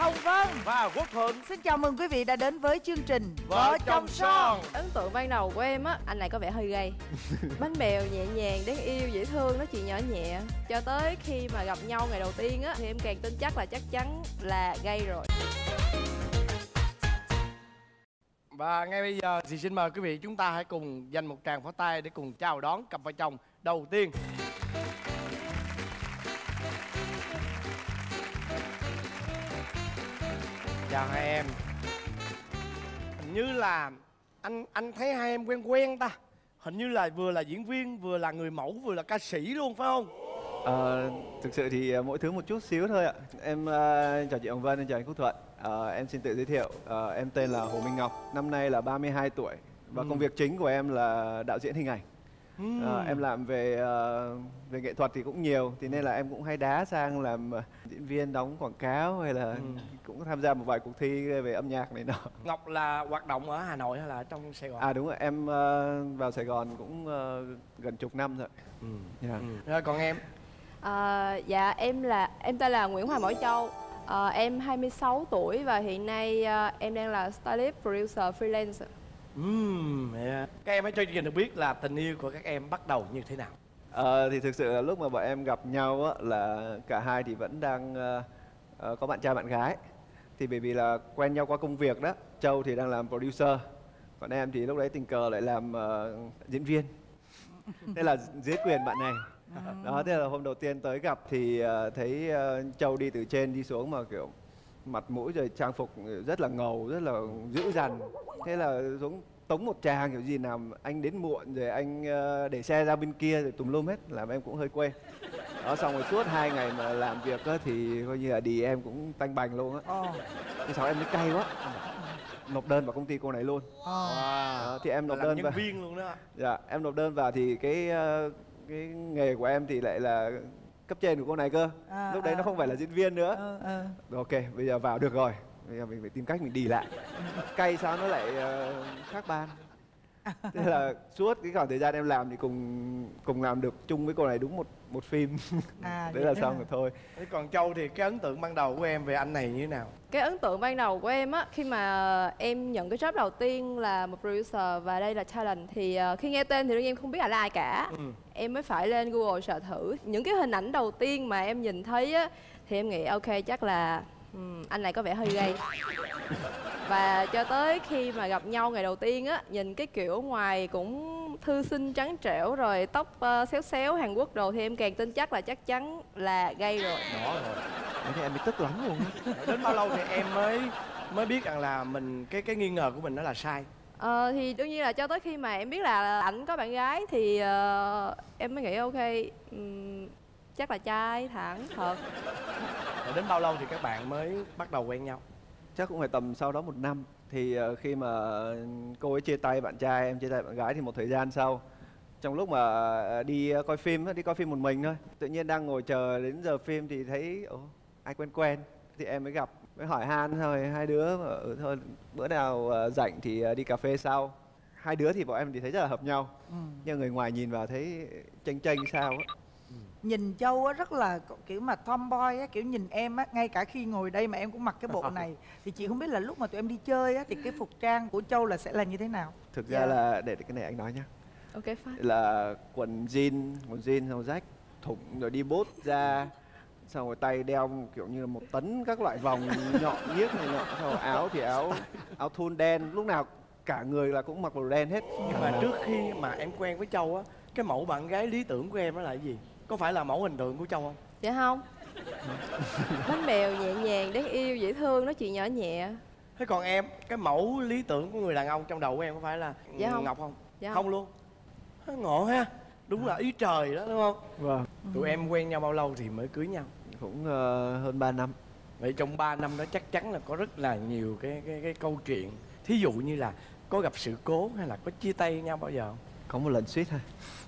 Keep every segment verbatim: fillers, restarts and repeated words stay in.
Hồng Vân và Quốc Thuận. Xin chào mừng quý vị đã đến với chương trình Vợ chồng son. Ấn tượng ban đầu của em á, anh này có vẻ hơi gay. Bánh bèo nhẹ nhàng, đáng yêu, dễ thương, nói chuyện nhỏ nhẹ. Cho tới khi mà gặp nhau ngày đầu tiên á, thì em càng tin chắc là chắc chắn là gay rồi. Và ngay bây giờ thì xin mời quý vị chúng ta hãy cùng dành một tràng pháo tay để cùng chào đón cặp vợ chồng đầu tiên. Chào hai em. Hình như là anh anh thấy hai em quen quen ta. Hình như là vừa là diễn viên, vừa là người mẫu, vừa là ca sĩ luôn phải không? Ờ, thực sự thì mỗi thứ một chút xíu thôi ạ. Em uh, chào chị Hồng Vân, em chào anh Quốc Thuận. uh, Em xin tự giới thiệu, uh, em tên là Hồ Minh Ngọc. Năm nay là ba mươi hai tuổi. Và ừ. công việc chính của em là đạo diễn hình ảnh. ừ. uh, Em làm về uh, về nghệ thuật thì cũng nhiều. Thì nên là em cũng hay đá sang làm uh, diễn viên, đóng quảng cáo. Hay là ừ. cũng tham gia một vài cuộc thi về âm nhạc này nọ. Ngọc là hoạt động ở Hà Nội hay là trong Sài Gòn? À đúng rồi, em uh, vào Sài Gòn cũng uh, gần chục năm rồi. ừ. Yeah. ừ. Rồi còn em? À, dạ em là em tên là Nguyễn Hoàng Bảo Châu. à, Em hai mươi sáu tuổi và hiện nay à, em đang là stylist producer freelance. Ừm, yeah. Các em hãy cho chương trình được biết là tình yêu của các em bắt đầu như thế nào? Ờ, thì thực sự là lúc mà bọn em gặp nhau á, là cả hai thì vẫn đang uh, uh, có bạn trai bạn gái. Thì bởi vì là quen nhau qua công việc đó. Châu thì đang làm producer, còn em thì lúc đấy tình cờ lại làm uh, diễn viên. Thế là dưới quyền bạn này. Đó, thế là hôm đầu tiên tới gặp thì uh, thấy uh, Châu đi từ trên đi xuống mà kiểu mặt mũi rồi trang phục rất là ngầu, rất là dữ dằn. Thế là xuống tống một tràng kiểu gì nào anh đến muộn rồi anh uh, để xe ra bên kia rồi tùm lum hết, làm em cũng hơi quê. Đó, xong rồi suốt hai ngày mà làm việc á, thì coi như là đi em cũng tanh bành luôn á. oh. Thế sao em mới cay quá, nộp đơn vào công ty cô này luôn. oh. Đó, thì em nộp làm đơn nhân vào viên luôn đó. Dạ, em nộp đơn vào thì cái uh, cái nghề của em thì lại là cấp trên của cô này cơ. à, Lúc đấy à, nó không phải là diễn viên nữa. à, à. Ok, bây giờ vào được rồi, bây giờ mình phải tìm cách mình đi lại. Cay sao nó lại uh, khác ban. Thế là suốt cái khoảng thời gian em làm thì cùng cùng làm được chung với cô này đúng một một phim. à, Đấy là xong rồi thôi. Thế còn Châu thì cái ấn tượng ban đầu của em về anh này như thế nào? Cái ấn tượng ban đầu của em á, khi mà em nhận cái job đầu tiên là một producer và đây là talent, thì uh, khi nghe tên thì đương nhiên em không biết là ai cả. ừ. Em mới phải lên Google search thử những cái hình ảnh đầu tiên mà em nhìn thấy á, thì em nghĩ ok chắc là um, anh này có vẻ hơi gay. Và cho tới khi mà gặp nhau ngày đầu tiên á, nhìn cái kiểu ngoài cũng thư sinh trắng trẻo rồi tóc uh, xéo xéo Hàn Quốc đồ, thì em càng tin chắc là chắc chắn là gay rồi. Đó rồi. Thế em bị tức lắm luôn á. Đến bao lâu thì em mới mới biết rằng là mình cái cái nghi ngờ của mình nó là sai? Ờ, thì đương nhiên là cho tới khi mà em biết là ảnh có bạn gái thì uh, em mới nghĩ ok, um, chắc là trai thẳng thật. Rồi đến bao lâu thì các bạn mới bắt đầu quen nhau? Chắc cũng phải tầm sau đó một năm. Thì uh, khi mà cô ấy chia tay bạn trai, em chia tay bạn gái thì một thời gian sau, trong lúc mà đi coi phim, đi coi phim một mình thôi, tự nhiên đang ngồi chờ đến giờ phim thì thấy ồ, ai quen quen. Thì em mới gặp, mới hỏi han thôi, hai đứa mà, ừ, thôi bữa nào uh, rảnh thì uh, đi cà phê sau. Hai đứa thì bọn em thì thấy rất là hợp nhau. ừ. Nhưng người ngoài nhìn vào thấy chênh chênh sao á. ừ. Nhìn Châu á rất là kiểu mà tomboy á, kiểu nhìn em á, ngay cả khi ngồi đây mà em cũng mặc cái bộ này. Thì chị không biết là lúc mà tụi em đi chơi á thì cái phục trang của Châu là sẽ là như thế nào? Thực ra yeah. là để cái này anh nói nhá. Ok fine. Là quần jean, quần jean xong rách, thủng rồi đi bốt ra, xong rồi tay đeo kiểu như là một tấn các loại vòng nhọn nhiếc này nọ, xong rồi áo thì áo áo thun đen, lúc nào cả người là cũng mặc đồ đen hết. Nhưng mà trước khi mà em quen với Châu á, cái mẫu bạn gái lý tưởng của em đó là cái gì? Có phải là mẫu hình tượng của Châu không? Dạ không. Bánh bèo nhẹ nhàng, đáng yêu, dễ thương, nói chuyện nhỏ nhẹ. Thế còn em, cái mẫu lý tưởng của người đàn ông trong đầu của em có phải là dạ không. Ngọc không? Dạ không. Không luôn. Ngộ ha. Đúng là ý trời đó đúng không? Vâng. Tụi em quen nhau bao lâu thì mới cưới nhau? Cũng uh, hơn ba năm. Vậy trong ba năm đó chắc chắn là có rất là nhiều cái cái cái câu chuyện. Thí dụ như là có gặp sự cố hay là có chia tay nhau bao giờ không? Có một lần suýt thôi.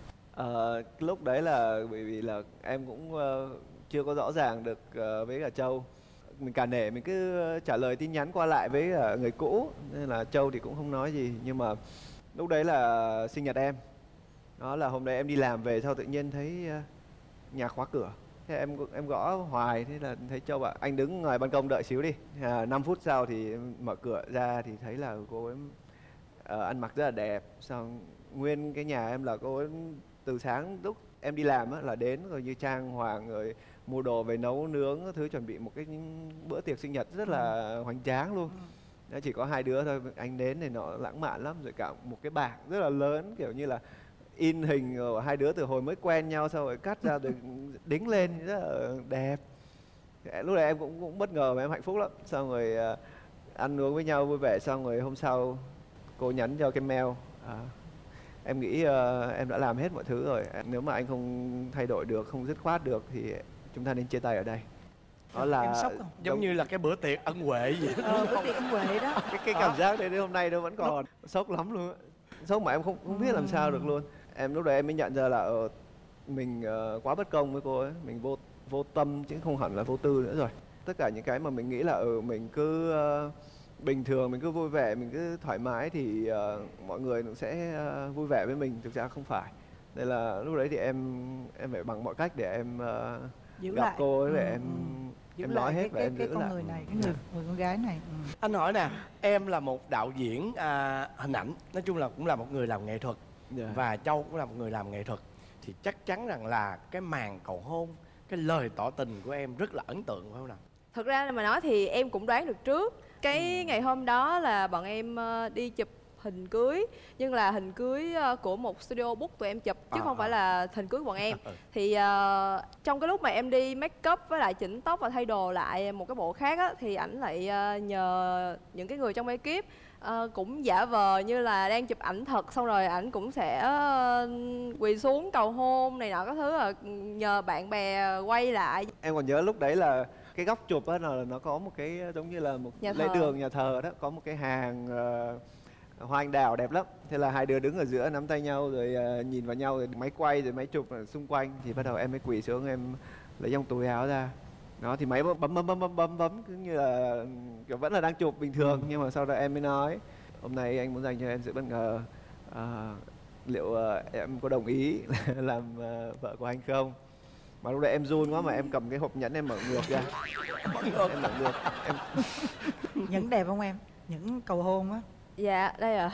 Uh, lúc đấy là bởi vì là em cũng uh, chưa có rõ ràng được uh, với cả Châu. Mình cả nể mình cứ trả lời tin nhắn qua lại với uh, người cũ, nên là Châu thì cũng không nói gì. Nhưng mà lúc đấy là sinh nhật em. Đó là hôm đấy em đi làm về sau tự nhiên thấy uh, nhà khóa cửa. Thế em em gõ hoài, thế là thấy Châu bảo anh đứng ngoài ban công đợi xíu đi. À, năm phút sau thì mở cửa ra thì thấy là cô ấy uh, ăn mặc rất là đẹp. Xong nguyên cái nhà em là cô ấy từ sáng lúc em đi làm á, là đến rồi như trang hoàng rồi mua đồ về nấu nướng thứ, chuẩn bị một cái bữa tiệc sinh nhật rất là hoành tráng luôn. Nó chỉ có hai đứa thôi, anh đến thì nó lãng mạn lắm, rồi cả một cái bảng rất là lớn kiểu như là in hình của hai đứa từ hồi mới quen nhau, sau rồi cắt ra rồi đính lên rất là đẹp. Lúc này em cũng cũng bất ngờ và em hạnh phúc lắm. Xong rồi uh, ăn uống với nhau vui vẻ, xong rồi hôm sau cô nhắn cho cái mail à, em nghĩ uh, em đã làm hết mọi thứ rồi, nếu mà anh không thay đổi được, không dứt khoát được thì chúng ta nên chia tay ở đây. Đó là em sốc không? Giống như là cái bữa tiệc ân huệ vậy. Ờ, bữa tiệc ân huệ đó. cái cái cảm giác đấy đến hôm nay nó vẫn còn sốc lắm luôn á. Sốc mà em không không biết làm sao được luôn. Em lúc đấy em mới nhận ra là ờ, mình uh, quá bất công với cô ấy, mình vô vô tâm chứ không hẳn là vô tư nữa rồi. Tất cả những cái mà mình nghĩ là ở ừ, mình cứ uh, bình thường, mình cứ vui vẻ, mình cứ thoải mái thì uh, mọi người cũng sẽ uh, vui vẻ với mình, thực ra không phải. Nên là lúc đấy thì em em phải bằng mọi cách để em uh, Giữ gặp lại. cô ấy, để Ừ, em ừ. Giữ em lại nói hết cái, và cái, em cái giữ con lại. người này, cái người, người con gái này. Ừ. Anh hỏi nè, em là một đạo diễn à, hình ảnh, nói chung là cũng là một người làm nghệ thuật. Yeah. Và Châu cũng là một người làm nghệ thuật. Thì chắc chắn rằng là cái màn cầu hôn, cái lời tỏ tình của em rất là ấn tượng phải không nào? Thực ra mà nói thì em cũng đoán được trước. Cái ngày hôm đó là bọn em ờ, đi chụp hình cưới, nhưng là hình cưới ờ, của một studio book tụi em chụp chứ À, không à. phải là hình cưới của bọn em. Ừ. Thì ờ, trong cái lúc mà em đi make up với lại chỉnh tóc và thay đồ lại một cái bộ khác á, thì ảnh lại ờ, nhờ những cái người trong ekip ờ, cũng giả vờ như là đang chụp ảnh thật, xong rồi ảnh cũng sẽ ờ, quỳ xuống cầu hôn này nọ các thứ, là nhờ bạn bè quay lại. Em còn nhớ lúc đấy là cái góc chụp á là nó có một cái giống như là một Nhà lễ thờ. đường nhà thờ đó, có một cái hàng uh, hoa anh đào đẹp lắm. Thế là hai đứa đứng ở giữa nắm tay nhau rồi uh, nhìn vào nhau, rồi máy quay rồi máy chụp ở xung quanh, thì bắt đầu em mới quỳ xuống, em lấy trong túi áo ra. Đó thì máy bấm bấm bấm bấm bấm bấm cứ như là kiểu vẫn là đang chụp bình thường, nhưng mà sau đó em mới nói hôm nay anh muốn dành cho em sự bất ngờ, uh, liệu uh, em có đồng ý làm uh, vợ của anh không? Mà lúc đấy em run quá mà em cầm cái hộp nhẫn em mở ngược ra. Em mở ngược. Em... Nhẫn đẹp không em? Nhẫn cầu hôn á. Dạ, đây ạ.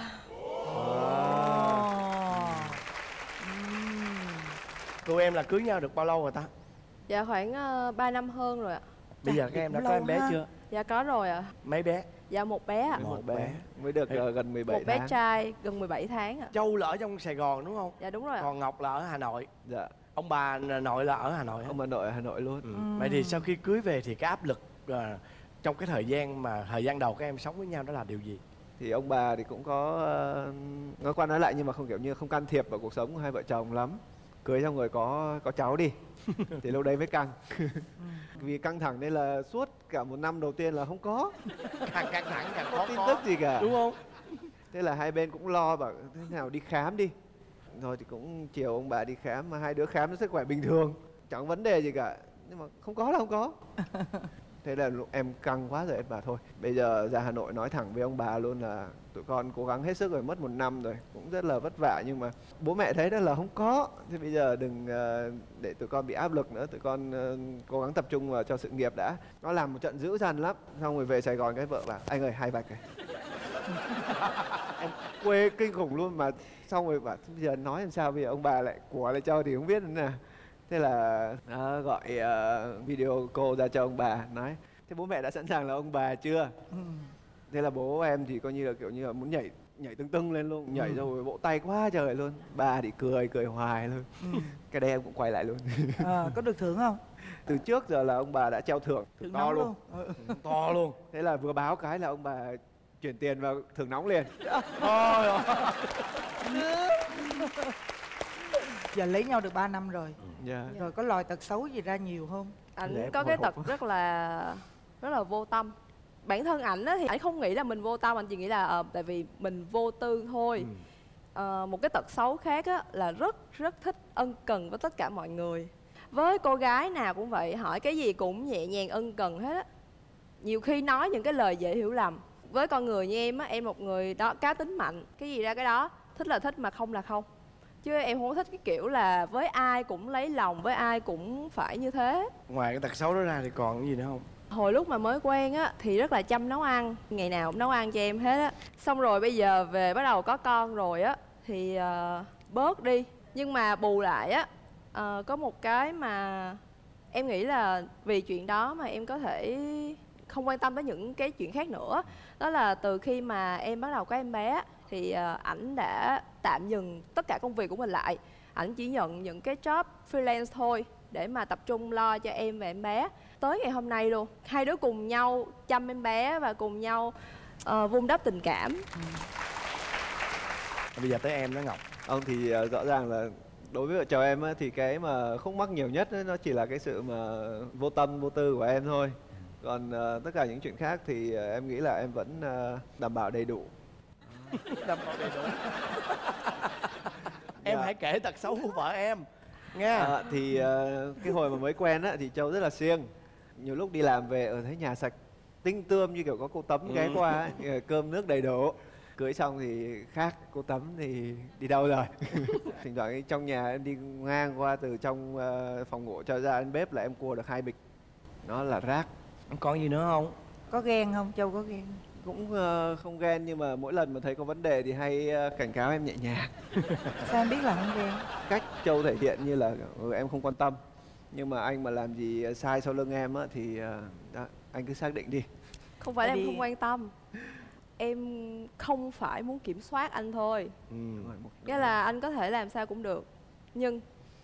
Tụi em là cưới nhau được bao lâu rồi ta? Dạ khoảng uh, ba năm hơn rồi ạ. Bây giờ các em đã cũng có em lâu bé ha. chưa? Dạ có rồi ạ. Mấy bé? Dạ một bé ạ. một Một bé. bé. Mới được Ê, uh, gần mười bảy Một bé tháng. trai gần mười bảy tháng ạ. Châu là ở trong Sài Gòn đúng không? Dạ đúng rồi ạ. Còn Ngọc là ở Hà Nội. Dạ. Ông bà nội là ở Hà Nội hả? Ông bà nội ở Hà Nội luôn. Ừ. Vậy thì sau khi cưới về thì cái áp lực à, trong cái thời gian mà thời gian đầu các em sống với nhau đó là điều gì? Thì ông bà thì cũng có uh, nói qua nói lại nhưng mà không kiểu như không can thiệp vào cuộc sống của hai vợ chồng lắm. Cưới xong rồi có có cháu đi thì lúc đấy mới căng. Vì căng thẳng nên là suốt cả một năm đầu tiên là không có Càng căng thẳng càng có khó tin có. tức gì cả. Đúng không? Thế là hai bên cũng lo bảo thế nào đi khám đi. Rồi thì cũng chiều ông bà đi khám, mà hai đứa khám nó sức khỏe bình thường, chẳng vấn đề gì cả, nhưng mà không có là không có. Thế là lúc em căng quá rồi em bảo thôi bây giờ ra Hà Nội nói thẳng với ông bà luôn là tụi con cố gắng hết sức rồi, mất một năm rồi cũng rất là vất vả, nhưng mà bố mẹ thấy đó là không có, thế bây giờ đừng uh, để tụi con bị áp lực nữa, tụi con uh, cố gắng tập trung vào cho sự nghiệp đã. Nó làm một trận dữ dằn lắm, xong rồi về Sài Gòn cái vợ bảo anh ơi hai vạch này. Em quê kinh khủng luôn, mà xong rồi bảo bây giờ nói làm sao, bây giờ ông bà lại của lại cho thì không biết nữa nè. Thế là uh, gọi uh, video call ra cho ông bà, nói thế bố mẹ đã sẵn sàng là ông bà chưa? Ừ. Thế là bố em thì coi như là kiểu như là muốn nhảy nhảy tưng tưng lên luôn, nhảy ừ. rồi vỗ tay quá trời luôn. Bà thì cười cười hoài luôn. Ừ. Cái đây em cũng quay lại luôn. À, có được thưởng không? Từ trước giờ là ông bà đã treo thưởng, Thưởng to nóng luôn, luôn. Ừ. To luôn. Thế là vừa báo cái là ông bà chuyển tiền vào thưởng nóng liền. Ôi ơi. Giờ lấy nhau được ba năm rồi. Yeah. Rồi có lòi tật xấu gì ra nhiều không? Ảnh Để có em cái hồi hộp. tật rất là rất là vô tâm. Bản thân ảnh á thì ảnh không nghĩ là mình vô tâm, anh chỉ nghĩ là ờ, tại vì mình vô tư thôi. Ừ. Ờ, một cái tật xấu khác á là rất rất thích ân cần với tất cả mọi người. Với cô gái nào cũng vậy, hỏi cái gì cũng nhẹ nhàng ân cần hết á. Nhiều khi nói những cái lời dễ hiểu lầm. Với con người như em á, em một người đó cá tính mạnh, cái gì ra cái đó, thích là thích mà không là không. Chứ em không có thích cái kiểu là với ai cũng lấy lòng, với ai cũng phải như thế. Ngoài cái tật xấu đó ra thì còn cái gì nữa không? Hồi lúc mà mới quen á thì rất là chăm nấu ăn, ngày nào cũng nấu ăn cho em hết á. Xong rồi bây giờ về bắt đầu có con rồi á thì uh, bớt đi. Nhưng mà bù lại á uh, có một cái mà em nghĩ là vì chuyện đó mà em có thể không quan tâm tới những cái chuyện khác nữa. Đó là từ khi mà em bắt đầu có em bé thì uh, ảnh đã tạm dừng tất cả công việc của mình lại. Ảnh chỉ nhận những cái job freelance thôi để mà tập trung lo cho em và em bé. Tới ngày hôm nay luôn, hai đứa cùng nhau chăm em bé và cùng nhau uh, vun đắp tình cảm. Ừ. Bây giờ tới em đó Ngọc. Ông thì uh, rõ ràng là đối với vợ chồng em á, thì cái mà khúc mắc nhiều nhất ấy, nó chỉ là cái sự mà vô tâm vô tư của em thôi. Còn uh, tất cả những chuyện khác thì uh, em nghĩ là em vẫn uh, đảm bảo đầy đủ. Đảm bảo đầy đủ. Em Dạ. hãy kể tật xấu của vợ em nha. À, thì uh, cái hồi mà mới quen á thì Châu rất là siêng. Nhiều lúc đi làm về ở thấy nhà sạch tinh tươm như kiểu có cô Tấm ghé qua ấy, cơm nước đầy đủ. Cưới xong thì khác, cô Tấm thì đi đâu rồi. Thỉnh thoảng trong nhà em đi ngang qua từ trong uh, phòng ngủ cho ra đến bếp là em cua được hai bịch. Nó là rác. Còn gì nữa không? Có ghen không? Châu có ghen? Cũng uh, không ghen nhưng mà mỗi lần mà thấy có vấn đề thì hay uh, cảnh cáo em nhẹ nhàng. Sao em biết là không ghen? Cách Châu thể hiện như là ừ, em không quan tâm. Nhưng mà anh mà làm gì sai sau lưng em á thì uh, đó, anh cứ xác định đi. Không phải là Tại em vì- không quan tâm, em không phải muốn kiểm soát anh thôi. Ừ. Nghĩa là anh có thể làm sao cũng được, nhưng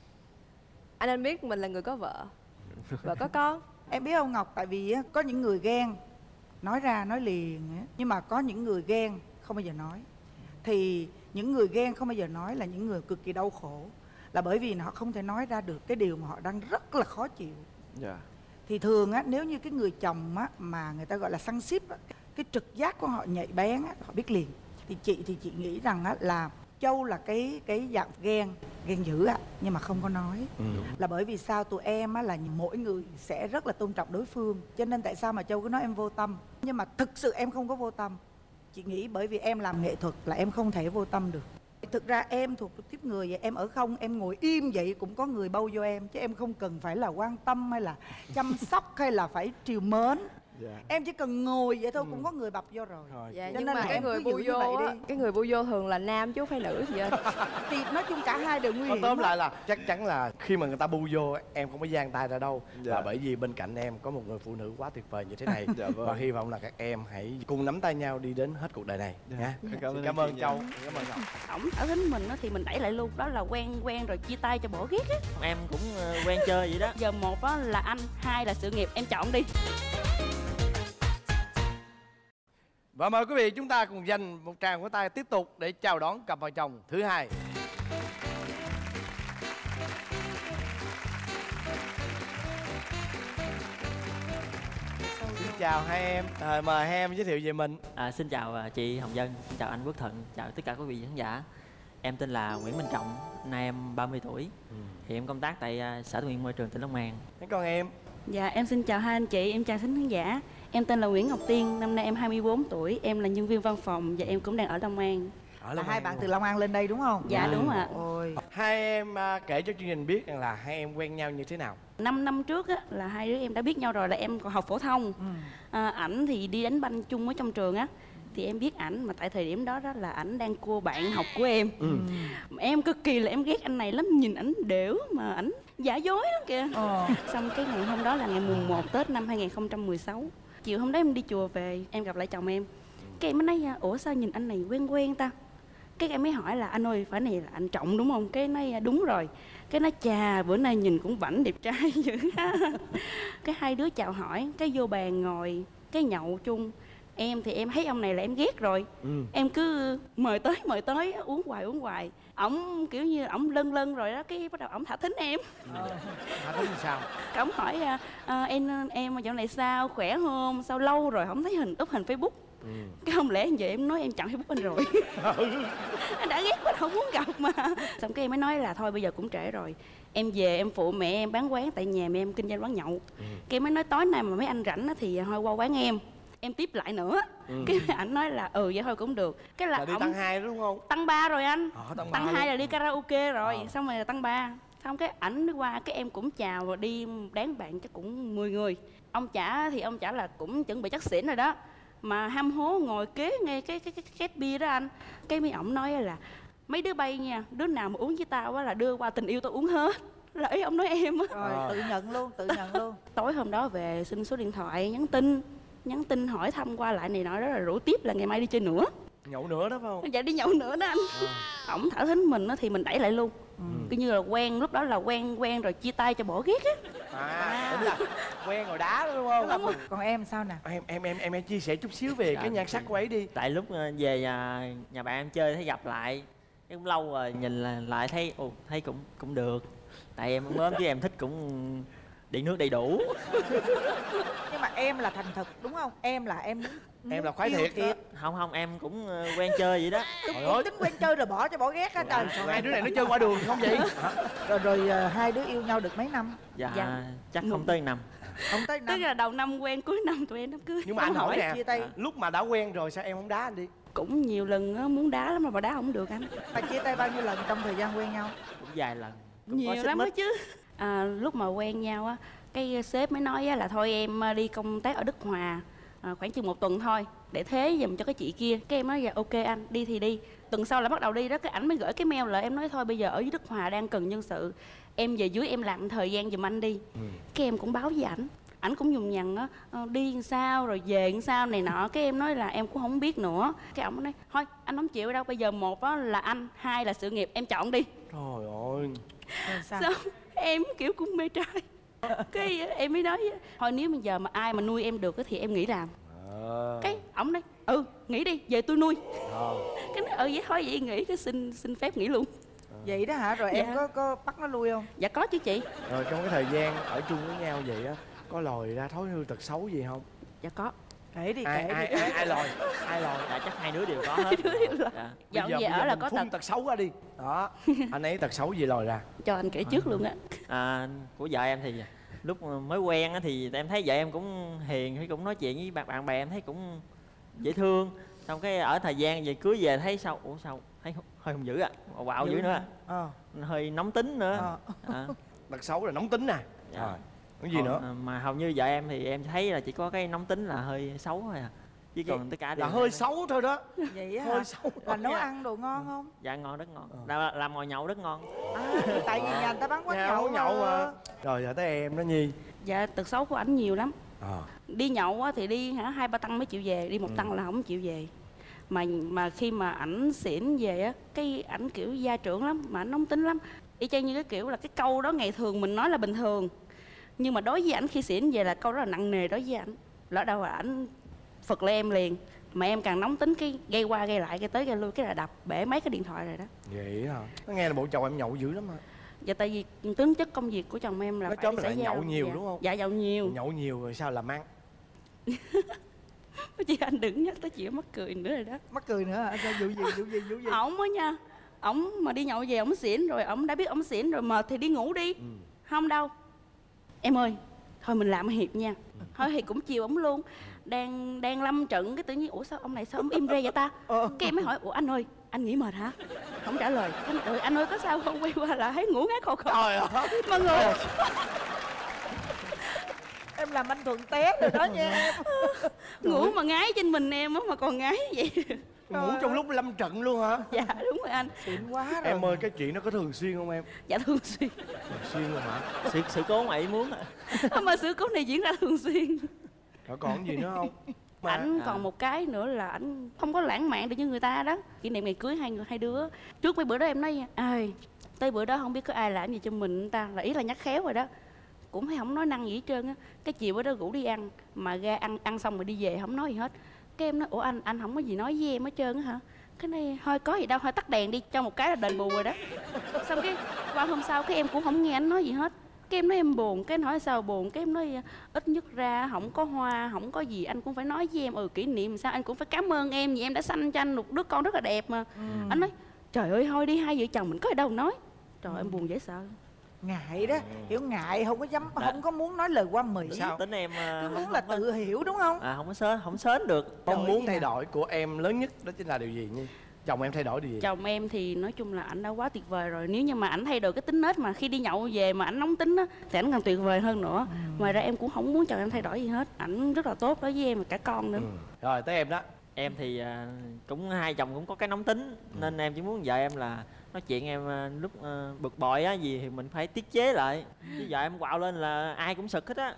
anh nên biết mình là người có vợ và có con. Em biết không Ngọc, tại vì á, có những người ghen nói ra nói liền á, nhưng mà có những người ghen không bao giờ nói. Thì những người ghen không bao giờ nói là những người cực kỳ đau khổ, là bởi vì họ không thể nói ra được cái điều mà họ đang rất là khó chịu. Dạ. Thì thường á, nếu như cái người chồng á, mà người ta gọi là săn ship á, cái trực giác của họ nhạy bén á, họ biết liền. Thì chị thì chị nghĩ rằng á, là Châu là cái cái dạng ghen ghen dữ á, nhưng mà không có nói. Ừ. Là bởi vì sao tụi em á, là mỗi người sẽ rất là tôn trọng đối phương, cho nên tại sao mà Châu cứ nói em vô tâm. Nhưng mà thực sự em không có vô tâm. Chị nghĩ bởi vì em làm nghệ thuật là em không thể vô tâm được. Thực ra em thuộc tiếp người vậy, em ở không, em ngồi im vậy cũng có người bâu vô em. Chứ em không cần phải là quan tâm hay là chăm sóc hay là phải trìu mến. Dạ. Em chỉ cần ngồi vậy thôi Ừ. cũng có người bập vô rồi. Rồi. Dạ, Cho nhưng nên mà là cái em người cứ bu giữ như vô vậy á, đi. cái người bu vô thường là nam chứ không phải nữ gì hết. Thì nói chung cả hai đều nguy Còn hiểm. tóm hết. lại là chắc chắn là khi mà người ta bu vô em không có giang tay ra đâu. Dạ. Là bởi vì bên cạnh em có một người phụ nữ quá tuyệt vời như thế này. Dạ vâng. Và hy vọng là các em hãy cùng nắm tay nhau đi đến hết cuộc đời này Dạ. nha. Cảm ơn Xin anh cảm chị ơn nha. Châu, cảm ơn Ngọc. Ổng ở tính mình á thì mình đẩy lại luôn, đó là quen quen rồi chia tay cho bỏ ghét á. Em cũng ờ, quen chơi vậy đó. Giờ một á là anh, hai là sự nghiệp, em chọn đi. Và mời quý vị chúng ta cùng dành một tràng vỗ tay tiếp tục để chào đón cặp vợ chồng thứ hai. Xin chào hai em, à, mời hai em giới thiệu về mình. À, xin chào à, chị Hồng Vân, xin chào anh Quốc Thuận, chào tất cả quý vị khán giả. Em tên là Nguyễn Minh Trọng, nay em ba mươi tuổi. Hiện em công tác tại à, Sở Tài nguyên Môi trường tỉnh Long An. Thế còn em? Dạ em xin chào hai anh chị, em chào khán giả. Em tên là Nguyễn Ngọc Tiên, năm nay em hai mươi bốn tuổi, em là nhân viên văn phòng và em cũng đang ở Long An. Ở Là Long hai An bạn luôn. từ Long An lên đây đúng không? Dạ đúng ạ. Ôi. Hai em à, kể cho chương trình biết rằng là hai em quen nhau như thế nào? Năm năm trước á, là hai đứa em đã biết nhau rồi, là em còn học phổ thông. Ừ. À, ảnh thì đi đánh banh chung ở trong trường á. Thì em biết ảnh, mà tại thời điểm đó đó là ảnh đang cua bạn học của em. Ừ. Em cực kỳ là em ghét anh này lắm, nhìn ảnh đểu mà ảnh giả dối lắm kìa. Ờ. Xong cái ngày hôm đó là ngày mùng một Tết năm hai nghìn không trăm mười sáu. Chiều hôm đó em đi chùa về, em gặp lại chồng em. Cái em mới nói, ủa sao nhìn anh này quen quen ta? Cái em mới hỏi là anh ơi, phải này là anh Trọng đúng không? Cái nói đúng rồi. Cái nói chà, bữa nay nhìn cũng vảnh đẹp trai dữ ha. Cái hai đứa chào hỏi, cái vô bàn ngồi, cái nhậu chung. Em thì em thấy ông này là em ghét rồi. Ừ. Em cứ mời tới mời tới uống hoài uống hoài. Ổng kiểu như ổng lân lân rồi đó, cái bắt đầu ổng thả thính em. Hả, tính thì sao? Ổng hỏi à, à, em em dạo này sao, khỏe không, sao lâu rồi không thấy hình up hình Facebook. Ừ. Cái không lẽ vậy em nói em chặn Facebook anh rồi. Anh đã ghét quá không muốn gặp mà. Xong cái em mới nói là thôi bây giờ cũng trễ rồi, em về em phụ mẹ em bán quán, tại nhà mẹ em kinh doanh quán nhậu. Ừ. Cái em mới nói tối nay mà mấy anh rảnh á thì thôi qua quán em. em tiếp lại nữa. Ừ. Cái ảnh nói là ừ vậy thôi cũng được. Cái là, là đi ổng... tăng hai đúng không? Tăng ba rồi anh. À, tăng tăng hai luôn. là đi karaoke rồi, à. Xong rồi là tăng ba. Xong cái ảnh qua cái em cũng chào và đi đám bạn chắc cũng mười người. Ông trả thì ông trả là cũng chuẩn bị chắc xỉn rồi đó. Mà ham hố ngồi kế ngay cái cái cái két bia đó anh. Cái mấy ổng nói là mấy đứa bay nha, đứa nào mà uống với tao á là đưa qua tình yêu tao uống hết. Là ý ông nói em á. Rồi à. tự nhận luôn, tự nhận luôn. Tối hôm đó về xin số điện thoại, nhắn tin nhắn tin hỏi thăm qua lại này nọ đó, là rủ tiếp là ngày mai đi chơi nữa. Nhậu nữa đó phải không? Dạ đi nhậu nữa đó anh. À. Ổng thả thính mình đó thì mình đẩy lại luôn. Ừ. Cứ như là quen, lúc đó là quen quen rồi chia tay cho bỏ ghét á. À, đúng là quen rồi đá đó đúng không? Đúng rồi. Còn em sao nè? Em em em em, em chia sẻ chút xíu về dạ, cái nhan sắc của ấy đi. Tại lúc về nhà, nhà bạn em chơi thấy gặp lại, cái cũng lâu rồi nhìn là lại thấy ồ thấy cũng cũng được. Tại em mới chứ em thích cũng điện nước đầy đủ. Nhưng mà em là thành thực đúng không? Em là em em là khoái thiệt, thiệt. Không không em cũng quen chơi vậy đó. Trời ơi, tính quen chơi rồi bỏ cho bỏ ghét á trời. Hai đứa này nó chơi qua đường không vậy? Rồi rồi hai đứa yêu nhau được mấy năm? Dạ, dạ. chắc không tới năm. Không tới năm. Tức là đầu năm quen, cuối năm tụi em đám cưới. Nhưng mà anh hỏi nè, chia tay. Lúc mà đã quen rồi sao em không đá anh đi? Cũng nhiều lần á, muốn đá lắm mà bà đá không được anh. Mà chia tay bao nhiêu lần trong thời gian quen nhau? Cũng vài lần. Cũng nhiều lắm đó chứ. À, lúc mà quen nhau á, cái sếp mới nói á, là thôi em đi công tác ở Đức Hòa à, khoảng chừng một tuần thôi để thế dùm cho cái chị kia. Cái em nói dạ ok anh, đi thì đi. Tuần sau là bắt đầu đi đó, cái ảnh mới gửi cái mail lại. Em nói thôi bây giờ ở dưới Đức Hòa đang cần nhân sự, em về dưới em làm thời gian giùm anh đi. Ừ. Cái em cũng báo với ảnh, ảnh cũng dùng nhằn á, đi sao rồi về sao này nọ. Cái em nói là em cũng không biết nữa. Cái ổng nói thôi anh không chịu đâu, bây giờ một đó là anh, hai là sự nghiệp, em chọn đi. Trời ơi. Sao? Sao em kiểu cũng mê trai. Cái em mới nói thôi nếu bây giờ mà ai mà nuôi em được thì em nghỉ làm. À. Cái ổng nói ừ nghỉ đi về tôi nuôi. À. Cái nói ừ vậy thôi vậy nghỉ, cái xin xin phép nghỉ luôn. À. Vậy đó hả? Rồi dạ. Em có có bắt nó lui không? Dạ có chứ chị. Rồi trong cái thời gian ở chung với nhau vậy á, có lòi ra thói hư tật xấu gì không? Dạ có. Kể đi, ai, kể ai, đi. Ai, ai lòi? Ai lòi? Dạ chắc hai đứa đều có hết. Dạ. Dọn về ở là có tật. tật xấu ra đi. Đó. Anh ấy tật xấu gì lòi ra? Cho anh kể trước à. Luôn á. À, của vợ em thì lúc mới quen á thì em thấy vợ em cũng hiền, thì cũng nói chuyện với bạn bạn bè em thấy cũng dễ thương. Xong cái ở thời gian về cưới về thấy sao ủa sao thấy hơi không dữ à, quạo dữ nữa. À. Hơi nóng tính nữa. À. À. Tật xấu là nóng tính nè. Dạ. Rồi. Cái gì nữa? Mà hầu như vợ em thì em thấy là chỉ có cái nóng tính là hơi xấu thôi à. Chứ còn tất cả đều là hơi xấu thôi đó. Vậy á hả? Xấu là nấu ăn đồ ngon không? Dạ ngon, rất ngon. Là làm ngồi nhậu rất ngon. À, tại vì nhà người ta bán quán nhậu nhậu mà. Rồi giờ tới em đó Nhi. Dạ tật xấu của ảnh nhiều lắm. À. Đi nhậu á thì đi hả hai ba tăng mới chịu về, đi một ừ. tăng là không chịu về. Mà mà khi mà ảnh xỉn về á, cái ảnh kiểu gia trưởng lắm, mà ảnh nóng tính lắm. Y chang như cái kiểu là cái câu đó ngày thường mình nói là bình thường, nhưng mà đối với ảnh khi xỉn về là câu đó là nặng nề đối với ảnh. Lỡ đâu là ảnh phật lên em liền, mà em càng nóng tính cái gây qua gây lại, gây tới gây lui, cái là đập bể mấy cái điện thoại rồi đó. Vậy hả? Nó nghe là bộ chồng em nhậu dữ lắm hả? Dạ tại vì tính chất công việc của chồng em là nó phải phải nhậu nhiều dạ. Đúng không? Dạ nhậu nhiều. Nhậu nhiều rồi sao làm ăn? Chị anh đừng nhắc tới chuyện mắc cười nữa rồi đó. Mắc cười nữa hả? Sao vụ gì vụ gì vụ gì? Ổng á nha, ổng mà đi nhậu về ổng xỉn rồi, ổng đã biết ổng xỉn rồi mệt thì đi ngủ đi. Ừ. Không đâu. Em ơi, thôi mình làm hiệp nha. Ừ. Thôi thì cũng chiều ổng luôn. Đang đang lâm trận cái tự nhiên ủa sao ông này sao ông im re vậy ta? Ờ. Cái em mới hỏi ủa anh ơi, anh nghỉ mệt hả? Không trả lời. Cái rồi anh ơi có sao không? Quay qua là thấy ngủ ngái khò khò. Trời ơi. Mọi người. Em làm anh Thuận té rồi đó nha em. Ngủ mà ngái trên mình em á mà còn ngái vậy. Ngủ trong lúc lâm trận luôn hả? Dạ đúng rồi anh. Xịn quá rồi. Em ơi cái chuyện nó có thường xuyên không em? Dạ thường xuyên. Thường xuyên luôn hả? Sự, sự cố ngoại muốn à. Mà sự cố này diễn ra thường xuyên. Rồi còn gì nữa không? Mà ảnh à. Còn một cái nữa là ảnh không có lãng mạn được như người ta đó. Kỷ niệm ngày cưới hai người hai đứa. Trước mấy bữa đó em nói ơi, tới bữa đó không biết có ai làm gì cho mình ta, là ý là nhắc khéo rồi đó. Cũng hay không nói năng gì hết trơn á. Cái chiều bữa đó rủ đi ăn, mà ra ăn ăn xong rồi đi về không nói gì hết. Cái em nói ủa anh anh không có gì nói với em hết trơn á hả? Cái này thôi có gì đâu, thôi tắt đèn đi, cho một cái là đền bù rồi đó. Xong cái qua hôm sau cái em cũng không nghe anh nói gì hết. Cái em nói em buồn, cái anh hỏi sao buồn, cái em nói ít nhất ra không có hoa, không có gì anh cũng phải nói với em, ừ kỷ niệm sao anh cũng phải cảm ơn em vì em đã sanh cho anh một đứa con rất là đẹp mà. Ừ. Anh nói trời ơi thôi đi, hai vợ chồng mình có gì đâu nói. Trời ừ. Em buồn dễ sợ. ngại đó, Ừ. kiểu ngại không có dám, Đã. không có muốn nói lời qua mỹ. Sao? Tính em à, Cứ muốn không- là không có- tự hiểu đúng không? à không có sến không sến được. Mong Đổi muốn gì thay nào? đổi của em lớn nhất đó chính là điều gì Nhi? Chồng em thay đổi điều gì? Chồng em thì nói chung là ảnh đã quá tuyệt vời rồi. Nếu như mà ảnh thay đổi cái tính nết mà khi đi nhậu về mà ảnh nóng tính á thì ảnh còn tuyệt vời hơn nữa. Ừ. Ngoài ra em cũng không muốn chồng em thay đổi gì hết. Ảnh rất là tốt đối với em và cả con nữa. Ừ. Rồi tới em đó. Em thì à, cũng hai chồng cũng có cái nóng tính nên em chỉ muốn vợ em là nói chuyện em à, lúc à, bực bội á gì thì mình phải tiết chế lại, chứ vợ em quạo lên là ai cũng sực hết á.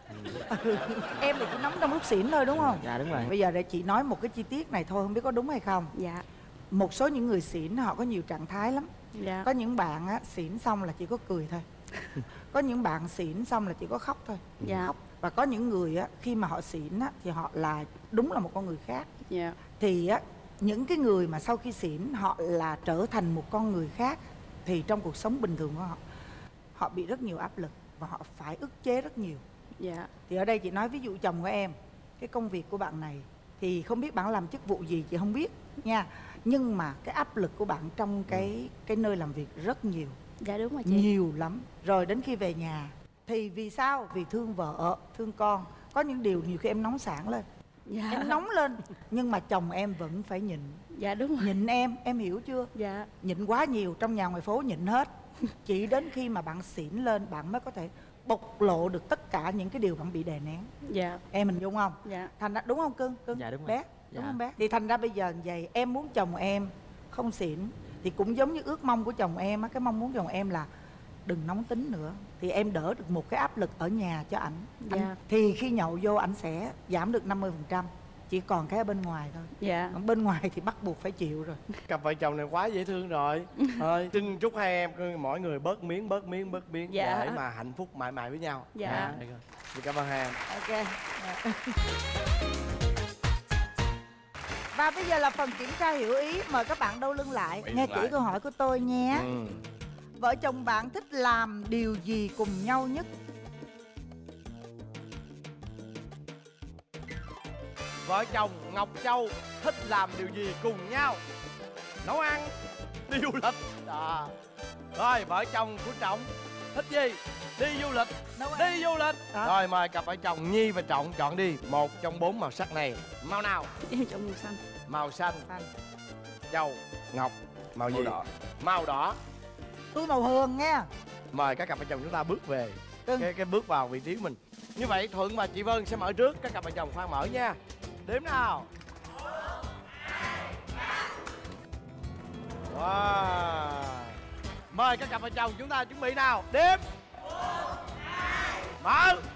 Em thì chỉ nóng trong lúc xỉn thôi đúng không? Dạ đúng rồi. Bây giờ để chị nói một cái chi tiết này thôi, không biết có đúng hay không. Dạ. Một số những người xỉn họ có nhiều trạng thái lắm. Dạ. Có những bạn á, xỉn xong là chỉ có cười thôi. Có những bạn xỉn xong là chỉ có khóc thôi. Dạ. Khóc. Và có những người á, khi mà họ xỉn á, thì họ là đúng là một con người khác. Dạ. Thì á, những cái người mà sau khi xỉn họ là trở thành một con người khác, thì trong cuộc sống bình thường của họ, họ bị rất nhiều áp lực và họ phải ức chế rất nhiều. Dạ. Thì ở đây chị nói ví dụ chồng của em, cái công việc của bạn này thì không biết bạn làm chức vụ gì chị không biết nha, nhưng mà cái áp lực của bạn trong cái cái nơi làm việc rất nhiều, Dạ đúng rồi chị. nhiều lắm. Rồi đến khi về nhà thì vì sao? Vì thương vợ, thương con. Có những điều nhiều khi em nóng sảng lên, Dạ. em nóng lên, nhưng mà chồng em vẫn phải nhịn. Dạ đúng rồi. Nhịn em, em hiểu chưa? Dạ. Nhịn quá nhiều, trong nhà ngoài phố nhịn hết. Chỉ đến khi mà bạn xỉn lên, bạn mới có thể bộc lộ được tất cả những cái điều bạn bị đè nén. Dạ. Em mình dung không? Dạ. Thành ra đúng không cưng? Cưng Dạ, đúng rồi. bé, đúng Dạ. không bé? Thì thành ra bây giờ vậy, em muốn chồng em không xỉn thì cũng giống như ước mong của chồng em á, cái mong muốn chồng em là đừng nóng tính nữa, thì em đỡ được một cái áp lực ở nhà cho ảnh. Anh- Dạ. Thì khi nhậu vô ảnh sẽ giảm được năm mươi phần trăm, chỉ còn cái ở bên ngoài thôi. Dạ. Còn bên ngoài thì bắt buộc phải chịu rồi. Cặp vợ chồng này quá dễ thương rồi. Thôi xin chúc hai em mỗi người bớt miếng bớt miếng bớt miếng Dạ. để mà hạnh phúc mãi mãi với nhau. Dạ. Dạ. Xin cảm ơn hai em. Ok. Và bây giờ là phần kiểm tra hiểu ý. Mời các bạn đâu lưng lại, Quay nghe lưng kỹ lại. câu hỏi của tôi nhé. Ừ. Vợ chồng bạn thích làm điều gì cùng nhau nhất? Vợ chồng Ngọc Châu thích làm điều gì cùng nhau? Nấu ăn, đi du lịch. À. Rồi vợ chồng của Trọng thích gì? Đi du lịch. Nấu ăn. Đi du lịch. Đó. Rồi mời cặp vợ chồng Nhi và Trọng chọn đi một trong bốn màu sắc này. Màu nào? Em chọn màu xanh. Màu xanh. Xanh. Châu, Ngọc, màu gì? Màu đỏ. Màu đỏ. Tôi màu hường nha. Mời các cặp vợ chồng chúng ta bước về Cưng. cái cái bước vào vị trí của mình. Như vậy Thuận và chị Vân sẽ mở trước, các cặp vợ chồng khoan mở nha. Đếm nào. Wow. Mời các cặp vợ chồng chúng ta chuẩn bị nào. Đếm. Mở.